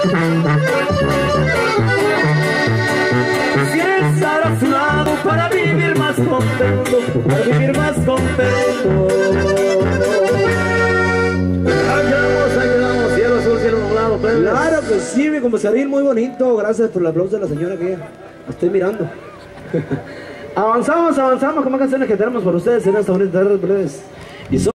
Si estar a su lado para vivir más contento, para vivir más contento. Ahí quedamos, cielo azul, cielo nublado, plebes. Claro que sí, mi comisarín, muy bonito. Gracias por el aplauso de la señora que la estoy mirando. Avanzamos, con más canciones que tenemos para ustedes en esta bonita tarde, plebes. Y